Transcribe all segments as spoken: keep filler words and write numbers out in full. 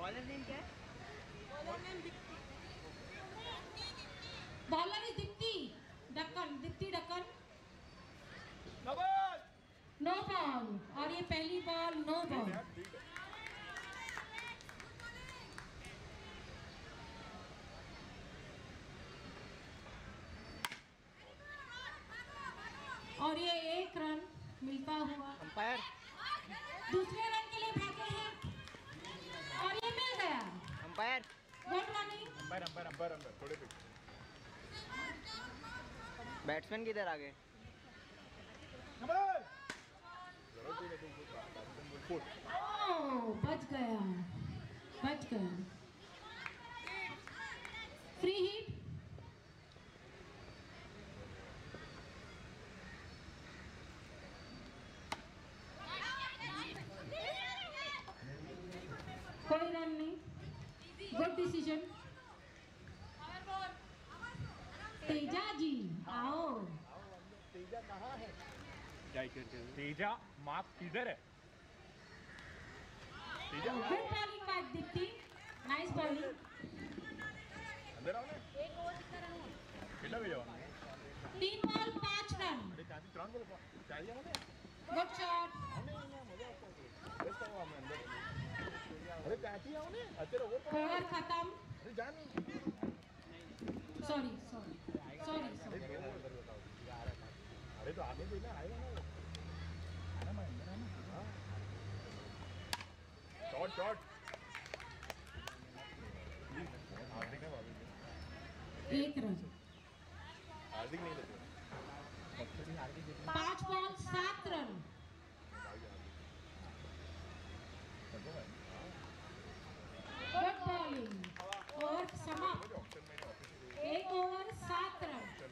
Bowler name क्या है? Bowler name Deepti. Bowler is Deepti Deccan, Deepti Deccan. No ball, no ball. और ये पहली बॉल नो बॉल। और ये एक रन मिलता हुआ अंपायर दूसरे रन के लिए भागे हैं और ये मिल गया। Umpire good running. Umpire umpire umpire umpire थोड़े पे बैट्समैन किधर आ गए? नंबर जरूरत ही नहीं तुमको बैट्समैन फुट। ओह बच गया, बच गया। Free hit. कोई रन नहीं। Good decision. तेजा जी आओ। तेजा कहाँ है? तेजा मार्क किधर है? Teja good bowling by Deepti, nice bowling. अंदर आओ ना। एक ओवर कितना रन हुआ? कितना भेजा? तीन बॉल पांच रन। अरे चाची त्राण बोल चाहिए ना? Good shot. बेस्ट है वो हमें अंदर। अरे चाची आओ ने अरे ओवर ओवर खत्म। अरे जान सॉरी सॉरी सॉरी सॉरी। अरे तो आगे देना आएगा ना वो। आना मैं अंदर आना। शॉट शॉट हार्दिक है बाबू। एक रन। हार्दिक नहीं लेते। पांच बॉल सात रन। Good bowling. ओवर समाप्त। एक ओवर सात रन।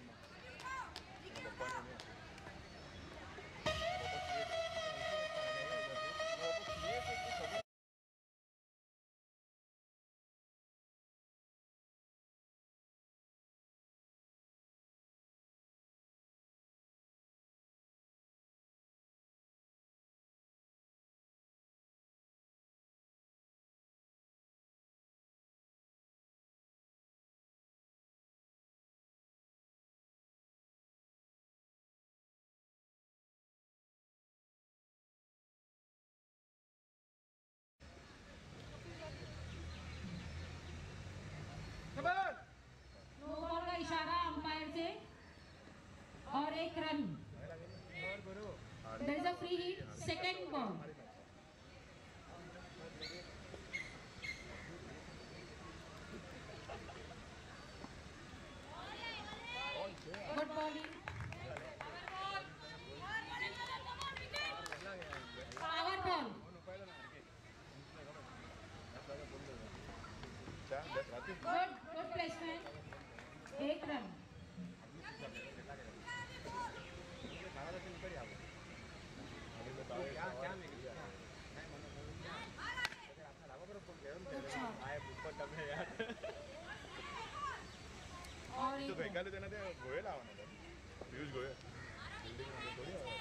नो बॉल का इशारा अंपायर से और एक run. There is a free hit. Second ball. Good bowling. Power ball. Good good placement. एक रन। और तो एक गई काले देना ते गोयल आवा ना पीयूष गोयल बिल्डिंग में थोड़ी आवा।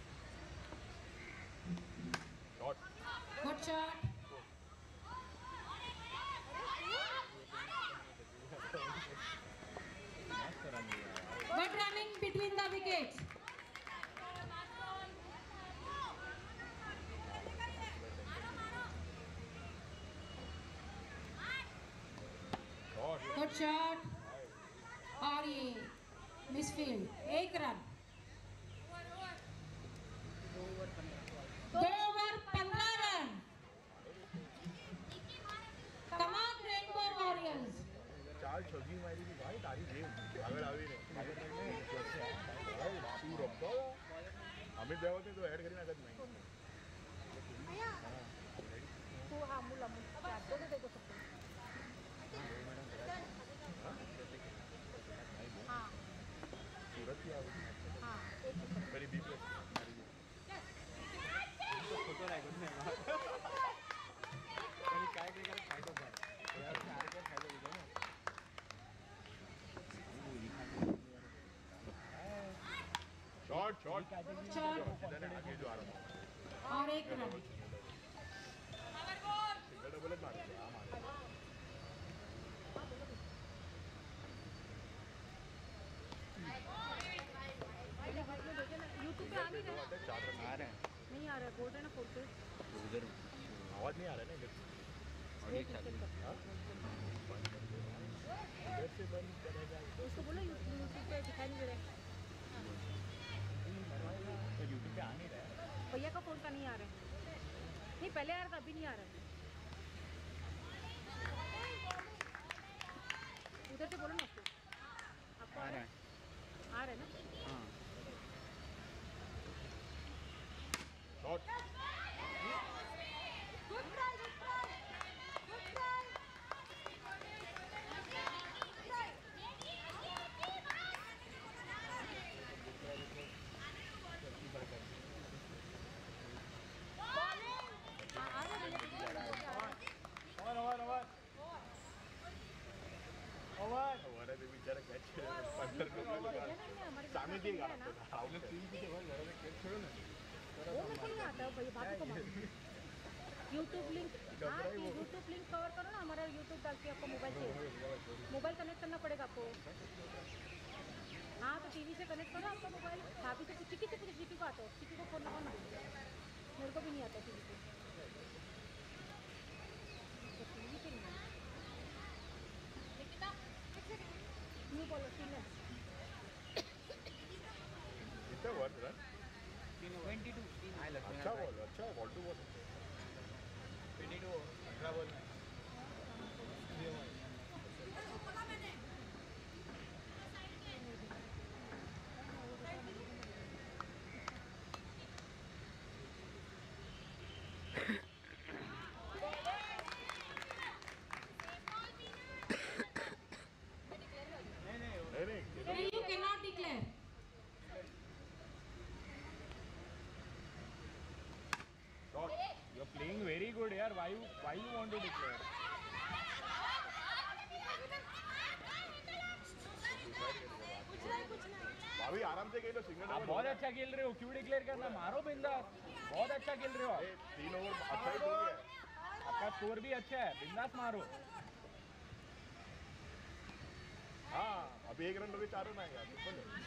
Shot good shot. Good running between the wickets. Good shot. और ये मिसफील्ड। एक रन। दो ओवर पंद्रह run. Come on rainbow warriors. चार छगी मारी थी भाई तारी गेम अगर आवी नहीं तू रखो अमित देवते तो ऐड करी ना कद नहीं तू हाँ मुला मुला दो दो देखो सकते। हाँ सूरत की आवी हाँ एक मेरी बी प्लस फोटो लागून नाही पण काय काय करत फायदा झाला यार काय काय फायदा दिला ना शॉट शॉट शॉट आगे जो आ रहा और एक रन। डबल मारे नहीं आ रहा है ना इधर एक विकेट का हाँ? इधर से बंद करेगा तो उसको बोलो यूट्यूब पे दिखाई नहीं दे रहा तो यूट्यूब पे आ नहीं रहा है भैया का फोन का नहीं आ रहा है नहीं पहले आ रहा था अभी नहीं आ रहा है उधर से बोलो ना उसको आपको आ रहा है आ रहा है ना हाँ shot good try good try good try over over over over over है बेचारा कैच पंटर को सामने देगा आपको टीम की जगह लगा के खेल छोड़ो ना वो मेरे को नहीं आता भैया बाबू को मालूम यूट्यूब लिंक हाँ यूट्यूब लिंक कवर करो ना हमारा यूट्यूब डाल के आपको मोबाइल से मोबाइल कनेक्ट करना पड़ेगा आपको हाँ तो टीवी से कनेक्ट करो आपका मोबाइल भाभी से चिकी से पूछो चिकी को आता है चिकी को फोन लगाओ ना मेरे को भी नहीं आता टीवी पे तो टीवी पे नहीं न्यू बॉलर सीनियर कितना वर्ड रन ट्वेंटी टू अच्छा बॉल अच्छा ball two ball twenty two अठारह बॉल में नहीं नहीं नहीं, you cannot declare. Shot you are playing very good यार why why you want to declare भाभी आराम से खेलो सिंगल आप बहुत अच्छा खेल रहे हो क्यों डिक्लेयर करना मारो बिंदास बहुत अच्छा खेल रहे हो आप तीन ओवर अच्छा ही हो गया आपका स्कोर भी अच्छा है बिंदास मारो हाँ अभी एक रन लगे चारों ना यार सिंपल है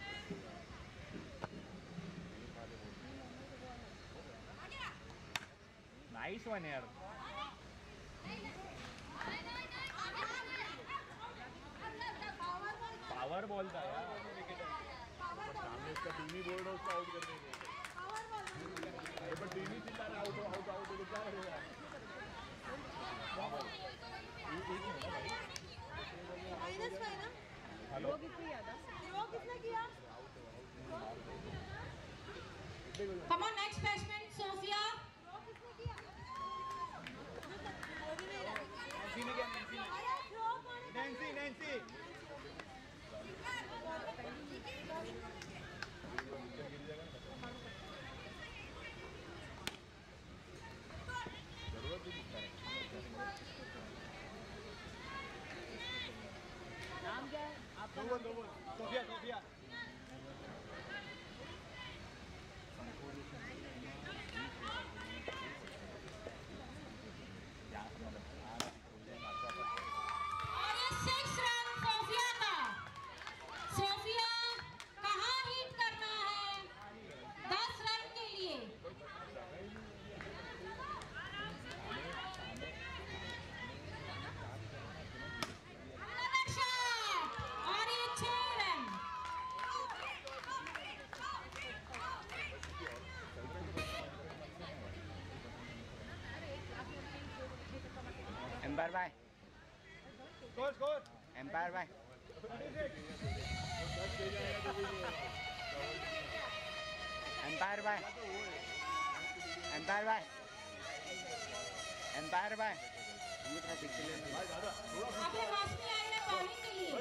नाइस वन यार पावर बॉल था यार सामने इसका टीम ही बोल रहा है उसको आउट कर देंगे अरे पर टीम ही चिल्ला रहा है आउट आउट आउट तो क्या करेगा माइनस का है ना हेलो वो किसने किया था वो किसने किया Come on, next batsman, Sophia. वो किसने किया वो भी नहीं रहा नैन्सी ने क्या नैन्सी ने अरे थ्रो कौन नैन्सी नैन्सी जरूरत ही नहीं है नाम क्या है आपका दो बॉल दो बॉल सोफिया सोफिया और ये सिक्स रन सोफिया का। सोफिया कहाँ हिट करना है दस रन के लिए। Another shot और ये छह रन। एम्पायर भाई स्कोर स्कोर एम्पायर भाई एम्पायर भाई एम्पायर भाई एम्पायर भाई ये थोड़ा पीछे ले भाई दादा थोड़ा अभी मौसमी आई है बॉलिंग के लिए।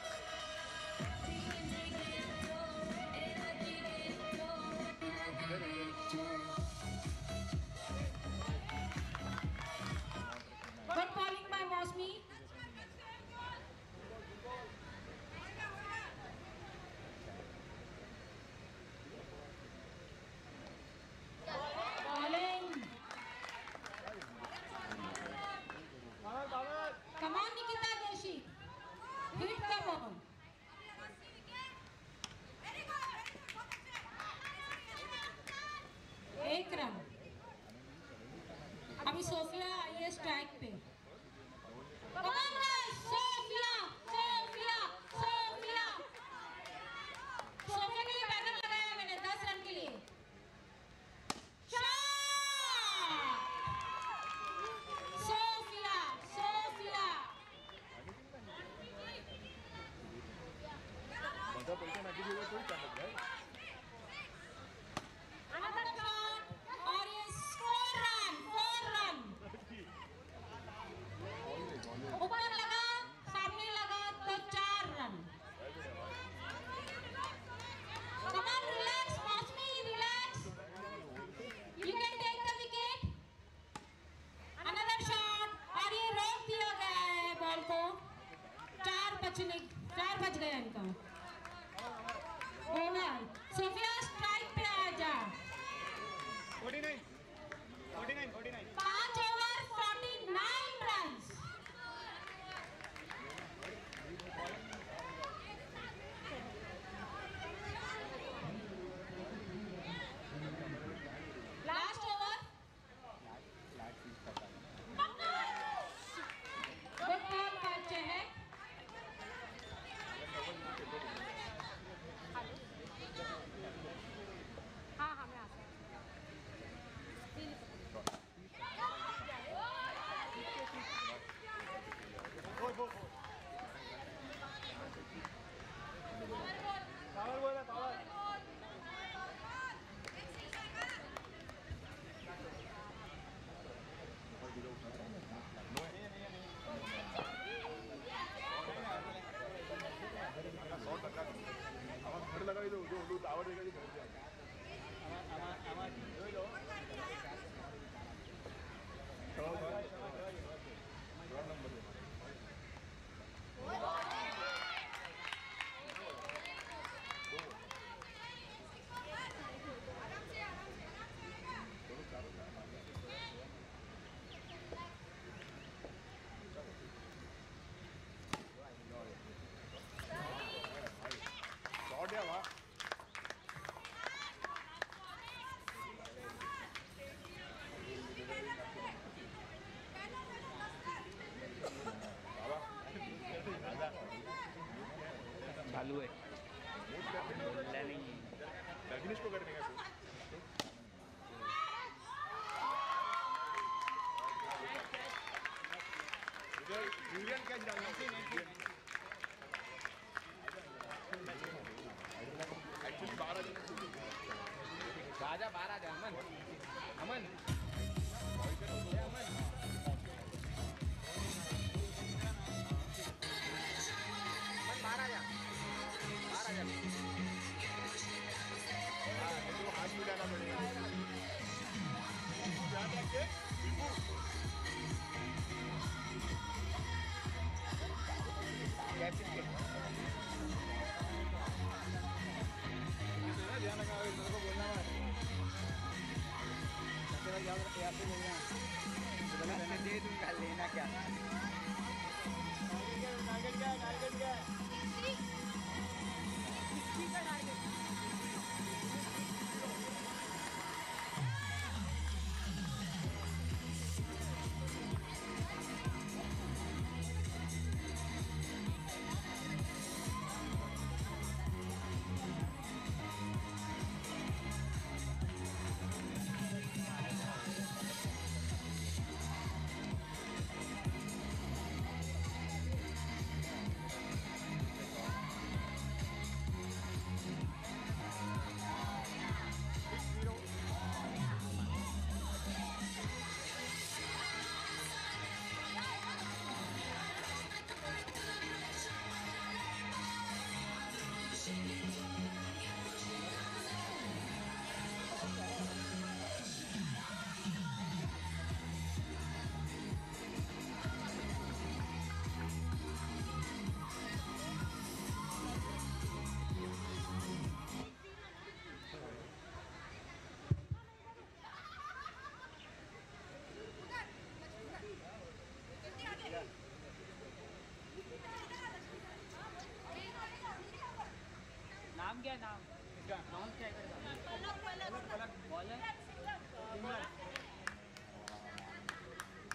Good bowling by Mosmi. Bowling. Power power Come on, Nikita Doshi. Hit the ball. Sophia आइए स्ट्राइक पे। Come on guys, Sophia Sophia Sophia Sophia के लिए बैनर लगाया है मैंने दस रन के लिए। सोफिया सोफिया माझा पैसा नाकी दिला कोई चालत नाही। अनदर शॉट और ये फोर रन फोर रन ऊपर लगा सामने लगा तो चार run. Come on relax Mousami relax you can take the wicket. Another shot और ये रोक दिया गया है बॉल को। चार बचने चार बच गए इनका ओवर। सोफिया स्ट्राइक पे आ जा। पांच over forty nine run. Last over good ball by Chahak. हाँ हाँ मैं आता हूँ। सौ टक्का आवाज घर लगाई दो जो जो टावर देगा जी पहुंच जाएगा। चलो भाई दो नंबर शॉट या वाह चालू है फिनिश को करने का यूरियन कैच डालना एक्चुअली बारह राजा बारह जा अमन अमन बारह जा बारह जा तो हाथ मिलाना पड़ेगा ध्यान रखिए ध्यान रखा मेरे को बोलना मैंने दे दूंगा लेना क्या टारगेट क्या टारगेट क्या नाम क्या है नाम इसका नाम क्या है पलक पलक पलक बॉलर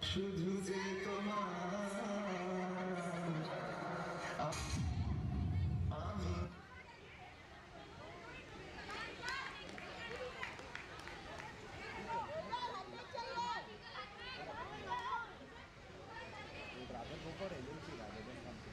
শুধু যে তোমার আমি rather go for L L C rather than something.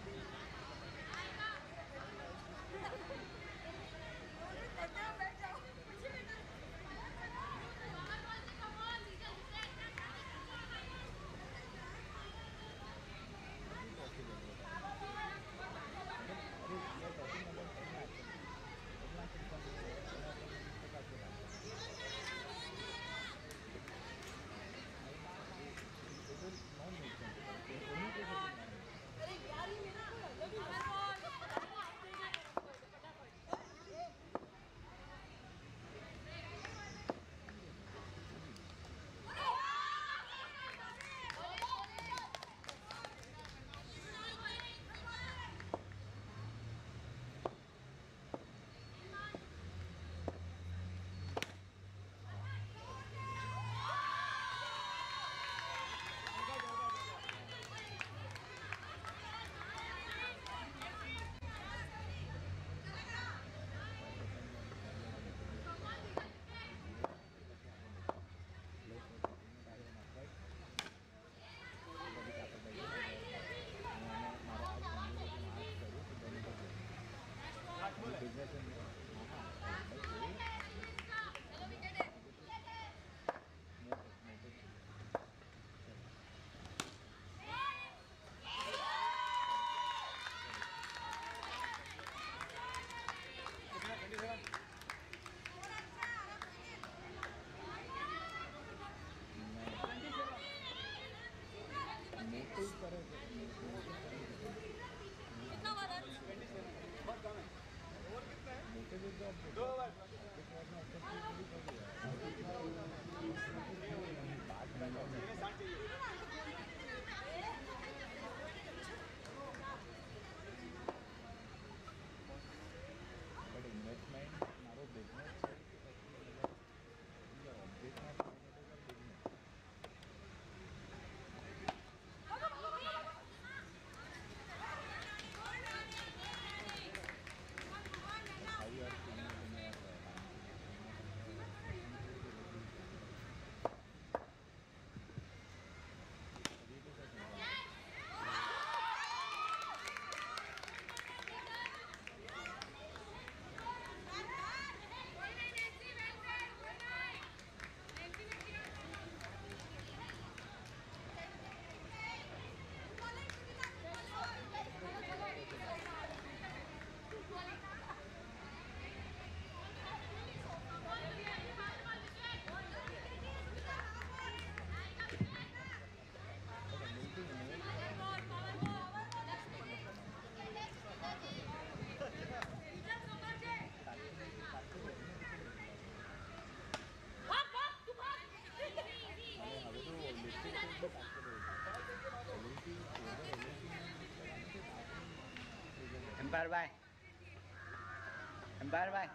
But investment, हमारा business है कि business business how you are seeing it in your Empire bye. Empire bye.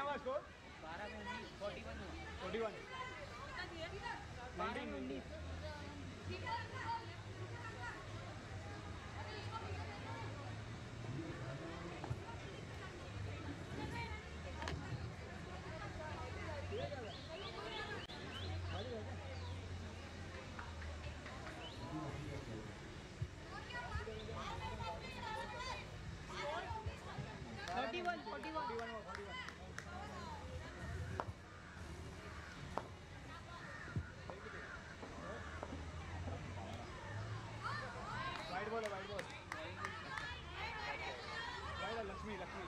हुआ स्कोर? बारह में उन्नीस, फोर्टी वन फोर्टी वन बारह में उन्नीस। Forty one forty one wide ball है, वाइड बॉल वाइड है, लक्ष्मी लक्ष्मी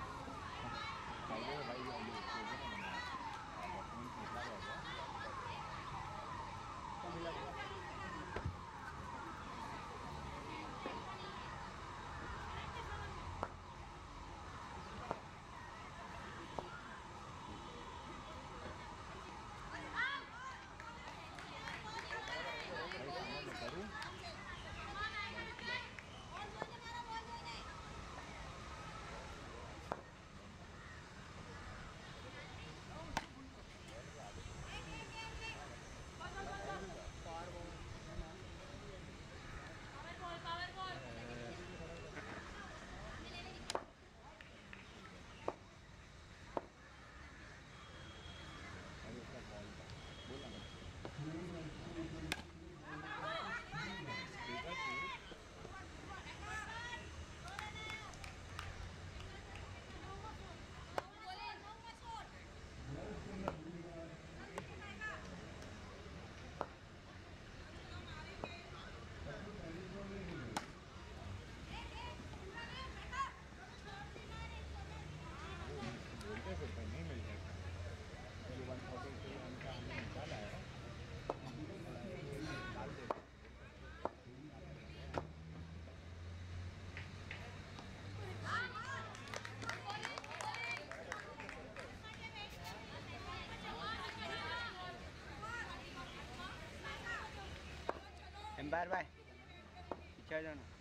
एम्पायर भाई पीछे आ जाना।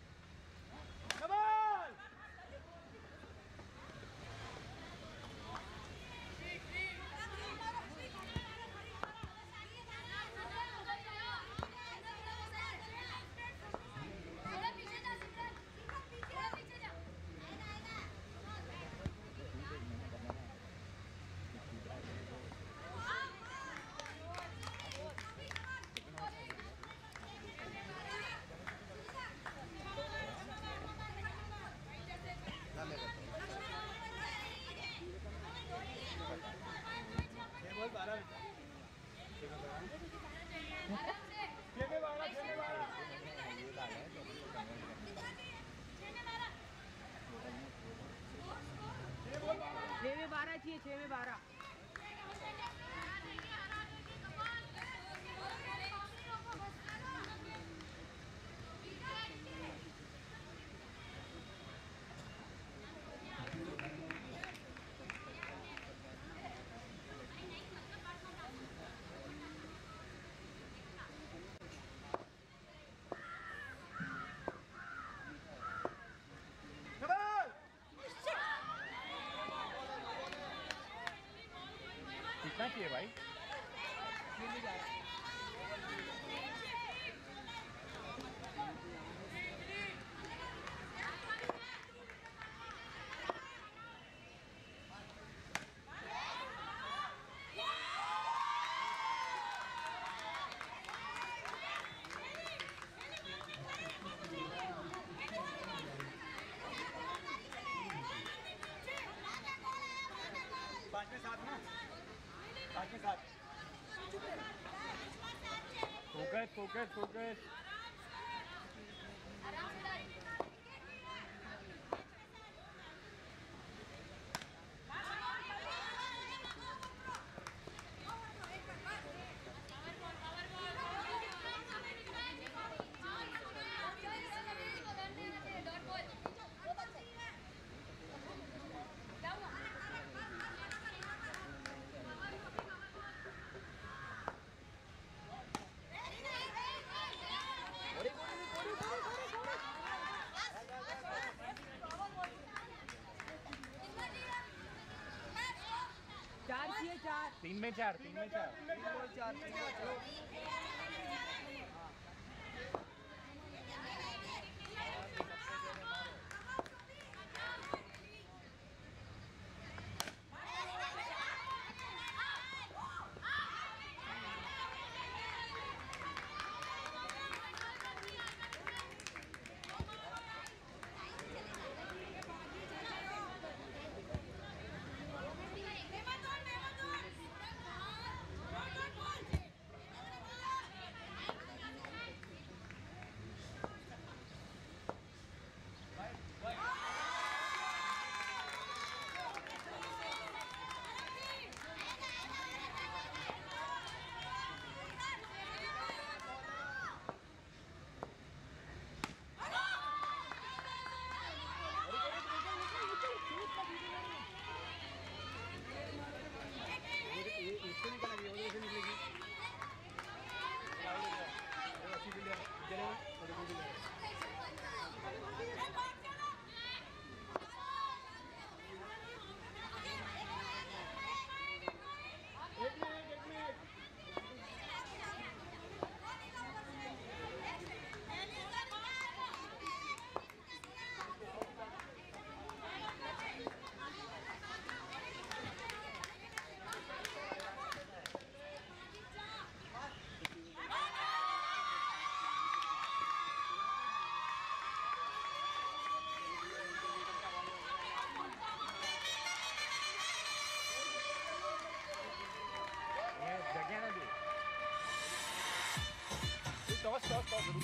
छः में बारह चाहिए, छः में बारह। कितना चाहिए भाई? पाँच में सात ना, पाँच में सात। Focus focus focus. तीन में चार तीन में चार इससे निकल रही है उधर से निकलेगी अच्छी बिल्डिंग चलेगा और बिल्डिंग एक मिनट एक मिनट टॉस टॉस टॉस